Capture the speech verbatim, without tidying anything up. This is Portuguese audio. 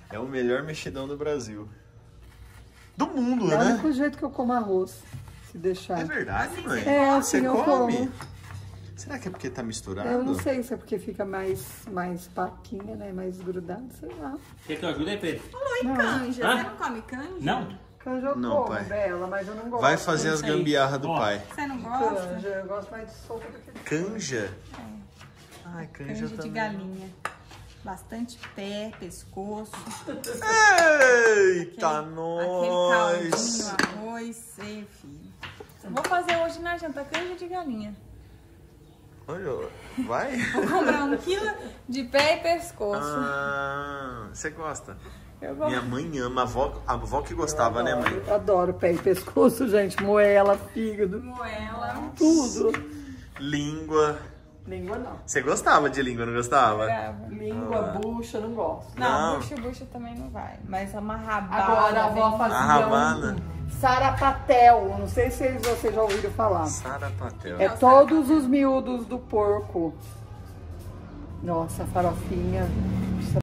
É o melhor mexidão do Brasil. Do mundo, É o né? único jeito que eu como arroz, se deixar. É verdade, mãe? É, assim Você eu come? como. Será que é porque tá misturado? Eu não sei se é porque fica mais, mais paquinha, né? Mais grudado, sei lá. Quer que eu ajude aí, Pedro? Falou em canja. Hã? Você não come canja? Não? Canja eu Não, como, pai. Bela, mas eu não gosto. Vai fazer as Isso aí. gambiarra do Ó. pai. Você não gosta? Canja, eu gosto mais de sopa do que de Canja? Ai, canja, Canja de também. galinha. Bastante pé, pescoço. Eita, Aquele nós! caldinho, arroz, sei, filho. Eu vou fazer hoje na janta canja de galinha. Olha, vai? Vou comprar um quilo de pé e pescoço. Ah, você gosta? Eu gosto. Minha mãe ama, a avó, a avó que gostava, né, mãe? Eu adoro pé e pescoço, gente. Moela, fígado, Moela. tudo. Língua. Língua não. Você gostava de língua, não gostava? Brava. Língua, bucha, não gosto. Não, Não. bucha, bucha também não vai. Mas é uma rabada. Agora a avó bem- fazia A rabana. um sarapatel. Não sei se vocês já ouviram falar. Sarapatel. É todos os miúdos do porco. Nossa, farofinha.